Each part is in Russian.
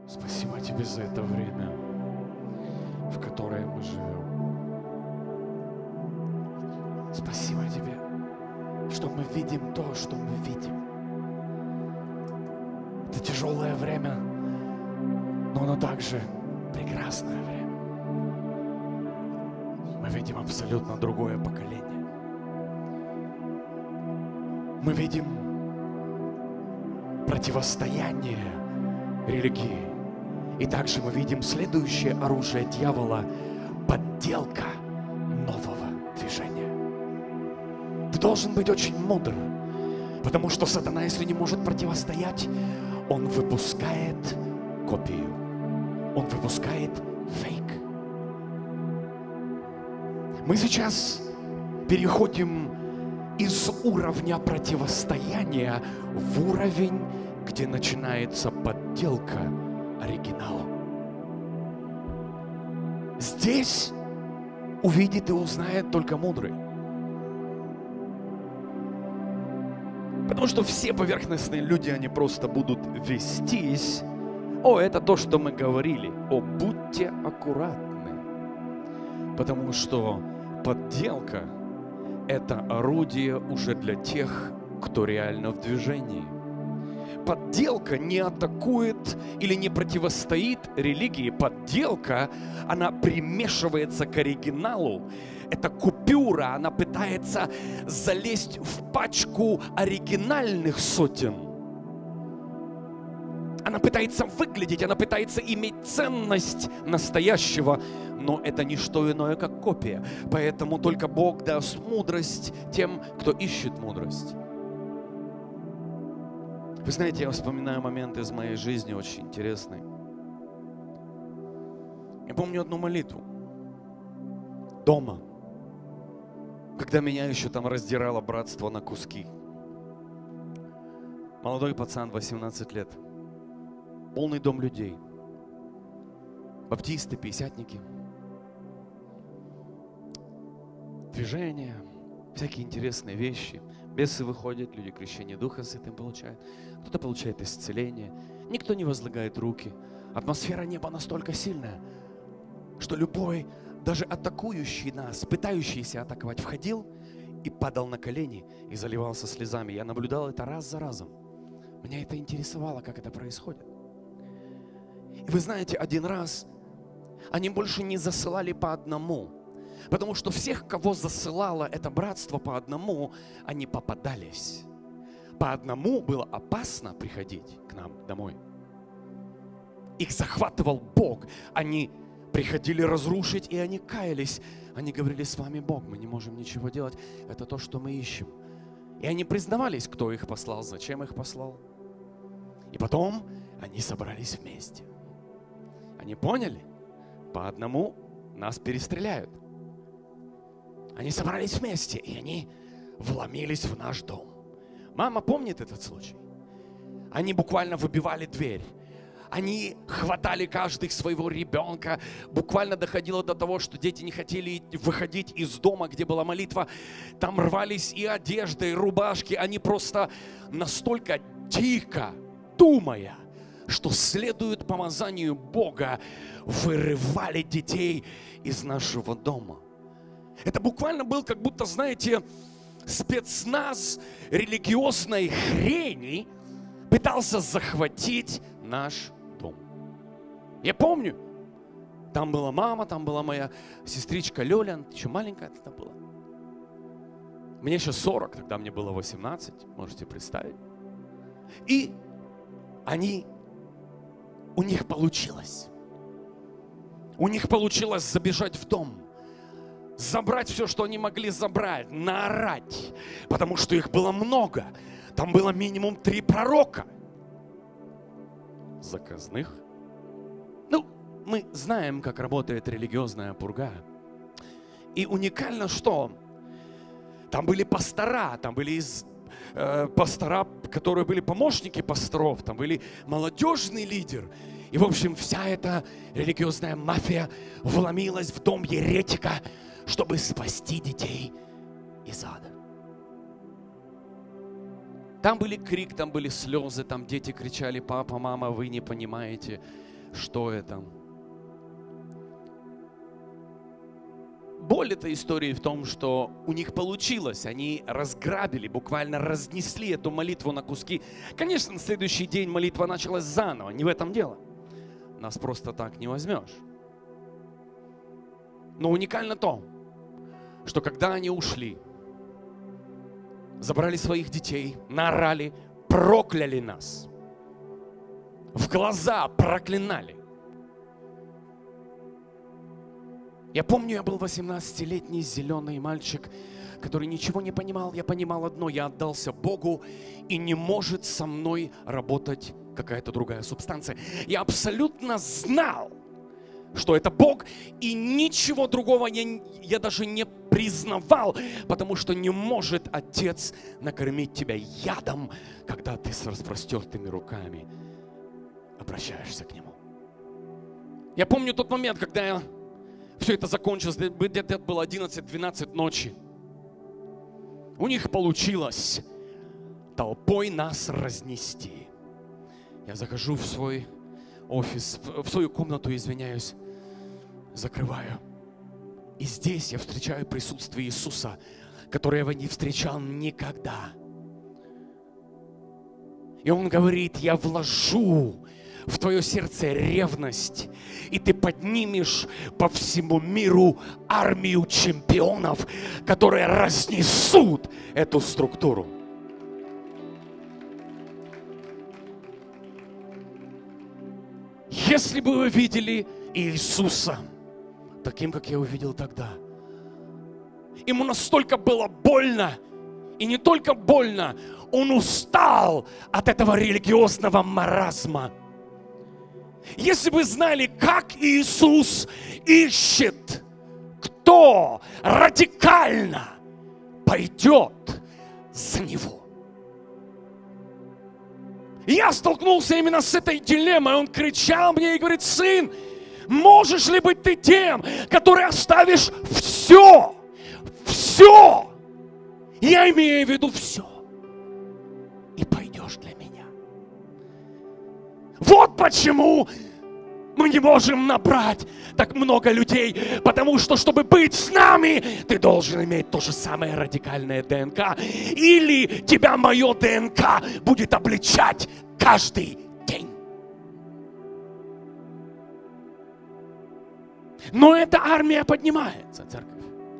Спасибо Тебе за это время, в которое мы живем. Спасибо Тебе, что мы видим то, что мы видим. Это тяжелое время, но оно также прекрасное время. Мы видим абсолютно другое поколение. Мы видим противостояние религии. И также мы видим следующее оружие дьявола – подделка нового движения. Ты должен быть очень мудр, потому что сатана, если не может противостоять, он выпускает копию, он выпускает фейк. Мы сейчас переходим из уровня противостояния в уровень, где начинается подделка оригиналу. Здесь увидит и узнает только мудрый. Потому что все поверхностные люди, они просто будут вестись. О, это то, что мы говорили. О, будьте аккуратны. Потому что подделка – это орудие уже для тех, кто реально в движении. Подделка не атакует или не противостоит религии. Подделка, она примешивается к оригиналу. Это купюра, она пытается залезть в пачку оригинальных сотен. Она пытается выглядеть, она пытается иметь ценность настоящего, но это не что иное, как копия. Поэтому только Бог даст мудрость тем, кто ищет мудрость. Вы знаете, я вспоминаю момент из моей жизни очень интересный. Я помню одну молитву дома, когда меня еще там раздирало братство на куски. Молодой пацан, 18 лет. Полный дом людей. Баптисты, пятидесятники. Движения, всякие интересные вещи. Бесы выходят, люди крещение Духа Святым получают. Кто-то получает исцеление. Никто не возлагает руки. Атмосфера неба настолько сильная, что любой, даже атакующий нас, пытающийся атаковать, входил и падал на колени и заливался слезами. Я наблюдал это раз за разом. Меня это интересовало, как это происходит. И вы знаете, один раз они больше не засылали по одному. Потому что всех, кого засылало это братство по одному, они попадались. По одному было опасно приходить к нам домой. Их захватывал Бог. Они приходили разрушить, и они каялись. Они говорили: с вами Бог, мы не можем ничего делать. Это то, что мы ищем. И они признавались, кто их послал, зачем их послал. И потом они собрались вместе. Они поняли, по одному нас перестреляют. Они собрались вместе, и они вломились в наш дом. Мама помнит этот случай. Они буквально выбивали дверь. Они хватали каждый своего ребенка. Буквально доходило до того, что дети не хотели выходить из дома, где была молитва. Там рвались и одежды, и рубашки. Они просто настолько дико, думая, что следует помазанию Бога, вырывали детей из нашего дома. Это буквально был, как будто, знаете, спецназ религиозной хрени пытался захватить наш дом. Я помню, там была мама, там была моя сестричка Лёля, еще маленькая тогда была. Мне сейчас 40, тогда мне было 18, можете представить. И у них получилось. У них получилось забежать в дом, забрать все, что они могли забрать, наорать, потому что их было много. Там было минимум 3 пророка. Заказных. Ну, мы знаем, как работает религиозная пурга. И уникально, что там были пастора, там были пастора, которые были помощники пасторов, там были молодежный лидер. И, в общем, вся эта религиозная мафия вломилась в дом еретика, чтобы спасти детей из ада. Там были крик, там были слезы, там дети кричали: папа, мама, вы не понимаете. что это. Боль этой истории в том, что у них получилось. Они разграбили, буквально разнесли эту молитву на куски. Конечно, на следующий день молитва началась заново. Не в этом дело. Нас просто так не возьмешь. Но уникально то, что когда они ушли, забрали своих детей, наорали, прокляли нас. В глаза проклинали. Я помню, я был 18-летний зеленый мальчик, который ничего не понимал. Я понимал одно: я отдался Богу, и не может со мной работать какая-то другая субстанция. Я абсолютно знал, что это Бог, и ничего другого я даже не признавал, потому что не может Отец накормить тебя ядом, когда ты с распростертыми руками обращаешься к Нему. Я помню тот момент, когда все это закончилось, где-то было 11-12 ночи. У них получилось толпой нас разнести. Я захожу в свой офис, в свою комнату, извиняюсь, закрываю. И здесь я встречаю присутствие Иисуса, которое я не встречал никогда. И Он говорит: я вложу в твое сердце ревность, и ты поднимешь по всему миру армию чемпионов, которые разнесут эту структуру. Если бы вы видели Иисуса таким, как я увидел тогда, ему настолько было больно, и не только больно, он устал от этого религиозного маразма. Если бы знали, как Иисус ищет, кто радикально пойдет за Него. Я столкнулся именно с этой дилеммой. Он кричал мне и говорит: сын, можешь ли быть ты тем, который оставишь все? Все! Я имею в виду все. И пойдешь для меня. Вот почему мы не можем набрать так много людей, потому что, чтобы быть с нами, ты должен иметь то же самое радикальное ДНК, или тебя мое ДНК будет обличать каждый день. Но эта армия поднимается, церковь.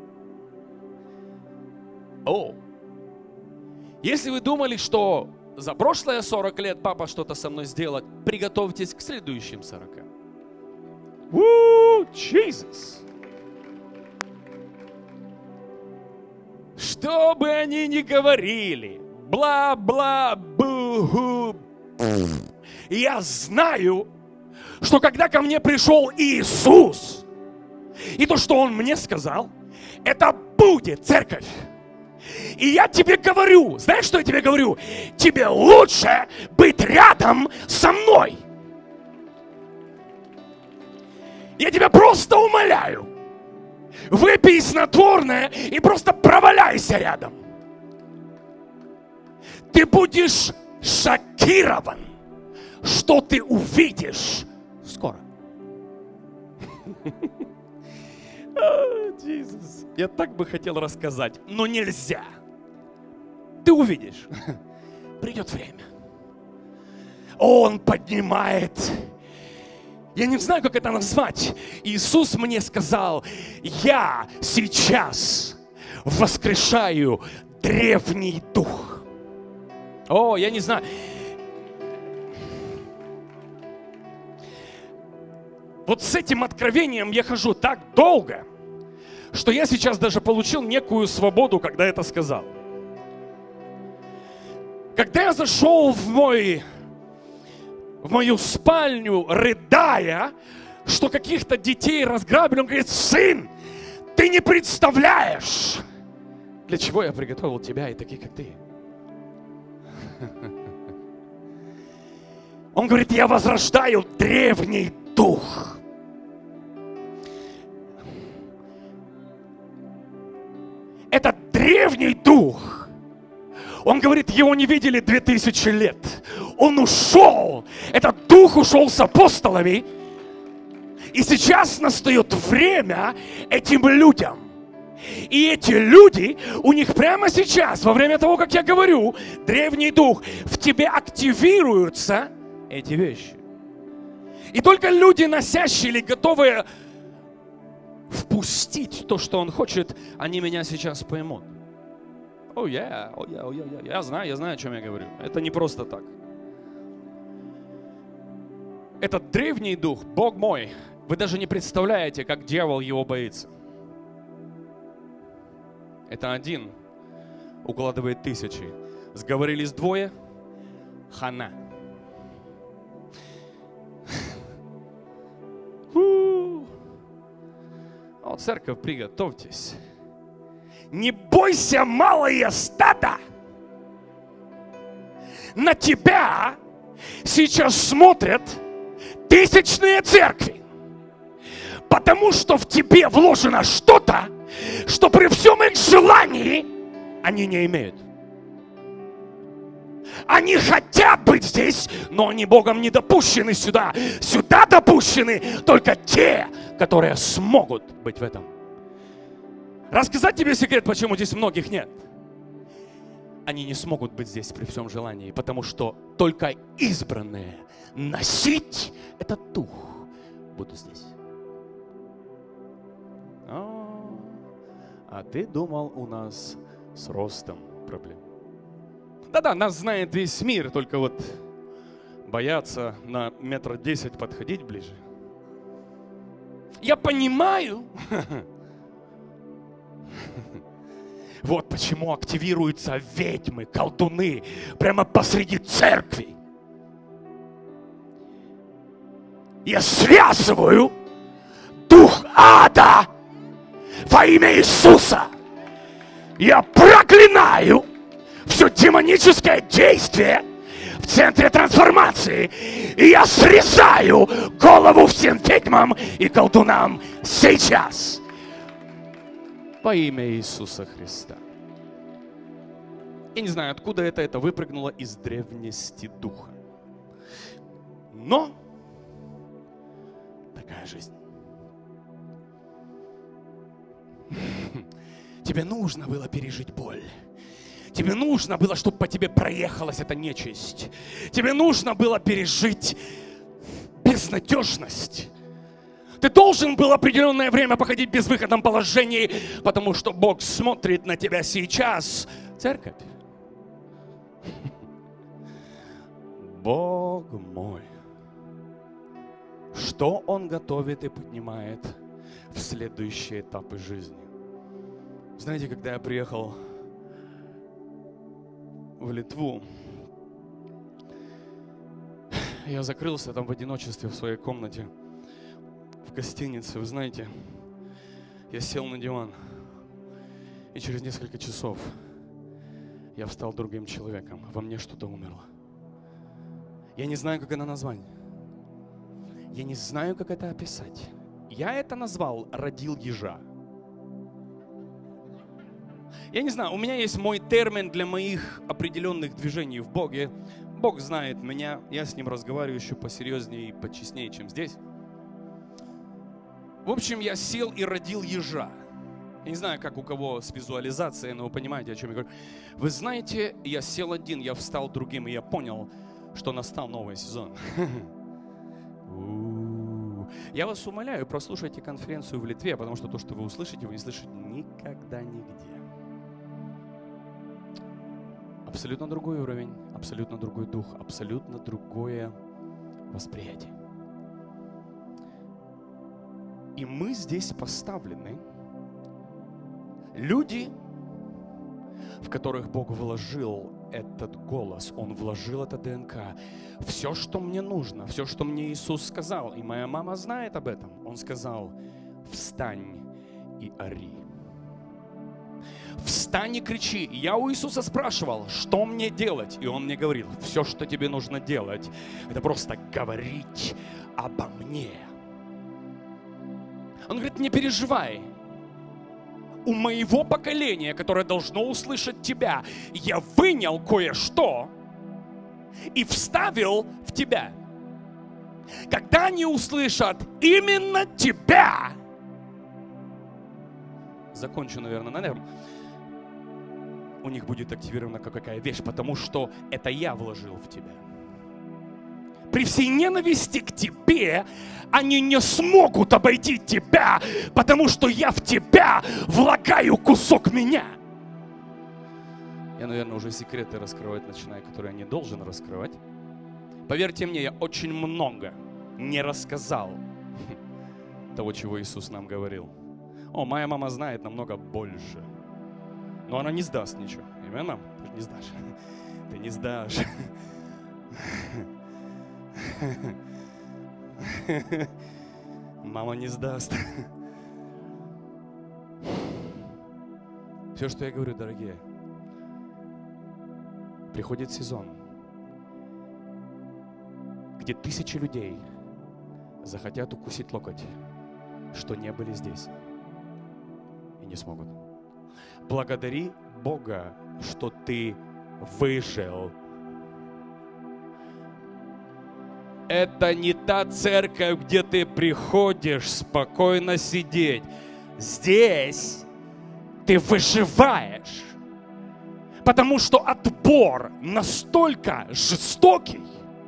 Если вы думали, что за прошлые 40 лет папа что-то со мной сделает, приготовьтесь к следующим 40. Jesus! Что бы они ни говорили, бла-бла-бу-ху, я знаю, что когда ко мне пришел Иисус, и то, что Он мне сказал, это будет, церковь. И я тебе говорю, знаешь, что я тебе говорю? Тебе лучше быть рядом со мной. Я тебя просто умоляю. Выпей снотворное и просто проваляйся рядом. Ты будешь шокирован, что ты увидишь скоро. Иисус. Я так бы хотел рассказать, но нельзя. Ты увидишь. Придет время. Он поднимает. Я не знаю, как это назвать. Иисус мне сказал: я сейчас воскрешаю древний дух. Я не знаю. Вот с этим откровением я хожу так долго, что я сейчас даже получил некую свободу, когда это сказал. Когда я зашел в мою спальню, рыдая, что каких-то детей разграбили, он говорит: сын, ты не представляешь, для чего я приготовил тебя и таких, как ты. Он говорит: я возрождаю древний дух. Этот древний дух, он говорит, его не видели 2000 лет. Он ушел, этот дух ушел с апостолами И сейчас настает время этим людям. И эти люди, у них прямо сейчас, во время того, как я говорю, древний дух, в тебе активируются эти вещи. И только люди, носящие или готовые впустить то, что он хочет, они меня сейчас поймут. Я знаю, о чем я говорю. Это не просто так. Этот древний дух, Бог мой, вы даже не представляете, как дьявол его боится. Это один укладывает тысячи. Сговорились двое, хана. О, церковь, приготовьтесь. Не бойся, малое стадо. На тебя сейчас смотрят тысячные церкви. Потому что в тебе вложено что-то, что при всем их желании они не имеют. Они хотят быть здесь, но они Богом не допущены сюда. Сюда допущены только те, которые смогут быть в этом. Рассказать тебе секрет, почему здесь многих нет? Они не смогут быть здесь при всем желании, потому что только избранные носить этот дух будут здесь. А ты думал, у нас с ростом проблем? Да-да, нас знает весь мир, только вот боятся на 1,10 м подходить ближе. Я понимаю. Вот почему активируются ведьмы, колдуны прямо посреди церкви. Я связываю дух ада во имя Иисуса. Я проклинаю все демоническое действие в центре трансформации. И я срезаю голову всем ведьмам и колдунам сейчас. Во имя Иисуса Христа. Я не знаю, откуда это выпрыгнуло из древности духа. Но такая жизнь. Тебе нужно было пережить боль. Тебе нужно было, чтобы по тебе проехалась эта нечисть. Тебе нужно было пережить безнадежность. Ты должен был определенное время походить в безвыходном положении, потому что Бог смотрит на тебя сейчас. Церковь. Бог мой. Что Он готовит и поднимает в следующие этапы жизни. Знаете, когда я приехал в Литву, я закрылся там в одиночестве в своей комнате, в гостинице. Вы знаете, я сел на диван, и через несколько часов я встал другим человеком. Во мне что-то умерло. Я не знаю, как это назвать. Я не знаю, как это описать. Я это назвал «родил ежа». Я не знаю, у меня есть мой термин для моих определенных движений в Боге. Бог знает меня, я с Ним разговариваю еще посерьезнее и почестнее, чем здесь. В общем, я сел и родил ежа. Я не знаю, как у кого с визуализацией, но вы понимаете, о чем я говорю. Вы знаете, я сел один, я встал другим, и я понял, что настал новый сезон. Я вас умоляю, прослушайте конференцию в Литве, потому что то, что вы услышите, вы не слышите никогда нигде. Абсолютно другой уровень, абсолютно другой дух, абсолютно другое восприятие. И мы здесь поставлены, люди, в которых Бог вложил этот голос, Он вложил это ДНК. Все, что мне нужно, все, что мне Иисус сказал, и моя мама знает об этом, Он сказал: встань и ори. Встань и кричи. Я у Иисуса спрашивал, что мне делать? И Он мне говорил: все, что тебе нужно делать, это просто говорить обо мне. Он говорит: не переживай. У моего поколения, которое должно услышать тебя, я вынял кое-что и вставил в тебя. Когда они услышат именно тебя, закончу, наверное, на этом, у них будет активирована какая вещь, потому что это я вложил в тебя. При всей ненависти к тебе они не смогут обойти тебя, потому что я в тебя влагаю кусок меня. Я, наверное, уже секреты раскрывать начинаю, которые я не должен раскрывать. Поверьте мне, я очень много не рассказал того, чего Иисус нам говорил. О, моя мама знает намного больше. Но она не сдаст ничего. Аминь, мам? Ты же не сдашь. Ты не сдашь. Мама не сдаст. Все, что я говорю, дорогие, приходит сезон, где тысячи людей захотят укусить локоть, что не были здесь и не смогут. Благодари Бога, что ты выжил. Это не та церковь, где ты приходишь спокойно сидеть. Здесь ты выживаешь, потому что отбор настолько жестокий,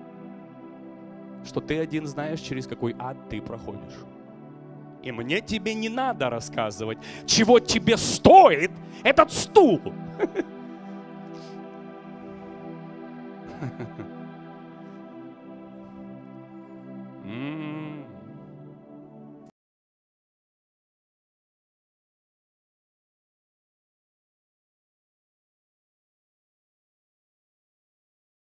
что ты один знаешь, через какой ад ты проходишь. И мне тебе не надо рассказывать, чего тебе стоит этот стул.